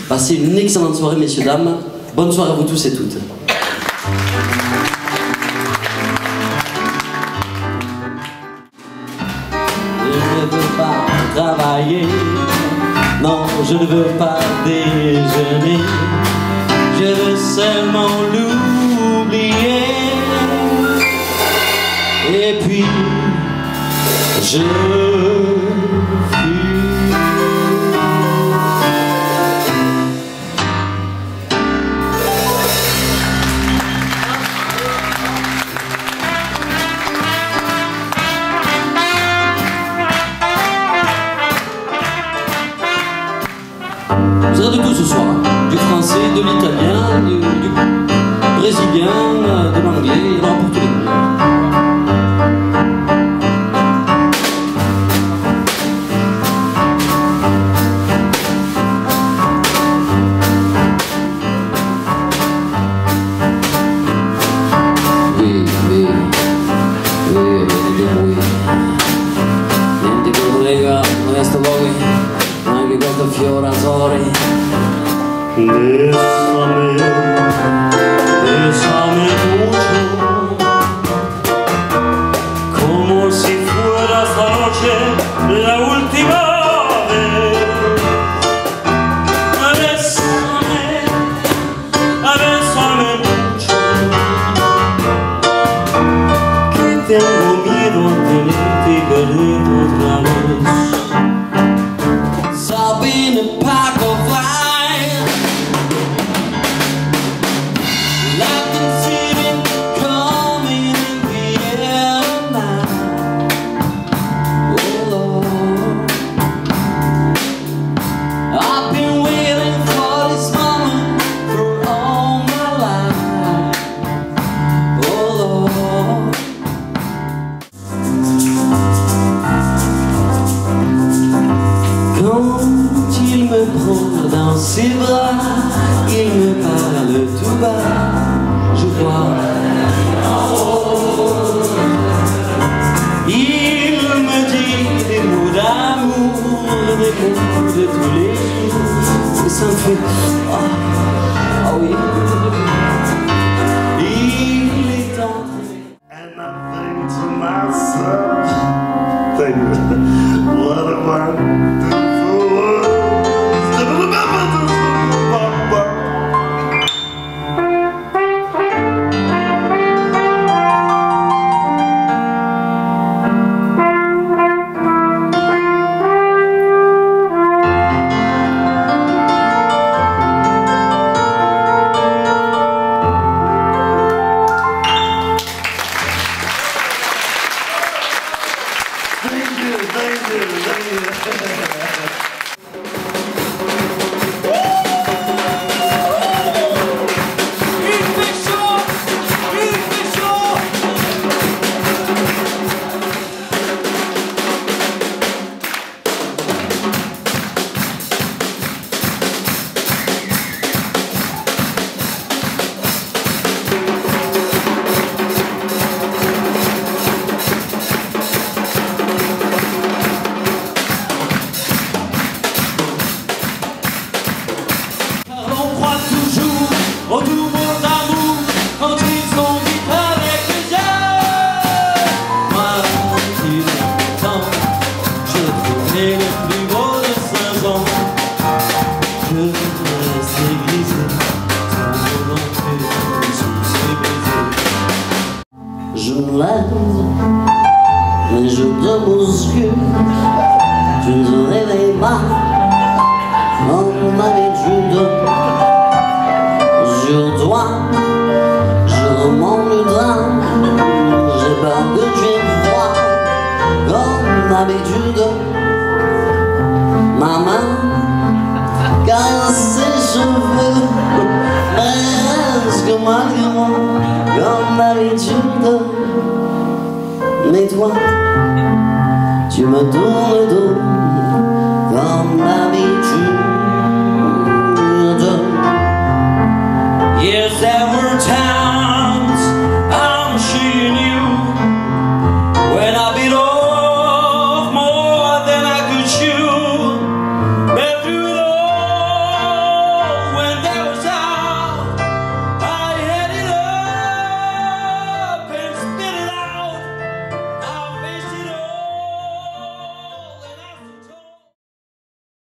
Passez une excellente soirée, messieurs, dames. Bonne soirée à vous tous et toutes. Je ne veux pas travailler, non, je ne veux pas déjeuner, je veux seulement l'oublier. Et puis, je fuis. Vous avez de tout ce soir, du français, de l'italien, du brésilien, de l'anglais, il y en aura pour tous les goûts. Niente collega, questo poi, anche questo fioratore. Bésame mucho, como si fuera esta noche la última vez. Bésame mucho, que tengo miedo a tenerte y perderte otra vez. Sabine Packerwein, like the city coming in the air now. Oh Lord, I've been waiting for this moment for all my life. Oh Lord. Quand il me prend dans ses bras, il me parle tout bas, je crois. Il me dit des mots d'amour, des mots de tous les jours, et ça me fait ah oui. Il est temps. And I think to myself, what a wonderful world. Au tout mon amour, quand ils sont vite avec les yeux. Moi, il est temps, je trouvais le plus beau de Saint-Jean. Je reste glisser, sans volonté, sous ses baisers. Je me lève, mais je te bouscule, tu ne te réveilles pas, comme d'habitude. Sur toi, je remonte le drame, j'ai peur que tu aies froid, comme d'habitude. Ma main caresse ses cheveux, presque malgré moi, comme d'habitude. Mais toi, tu me tournes le dos, comme d'habitude. Yes,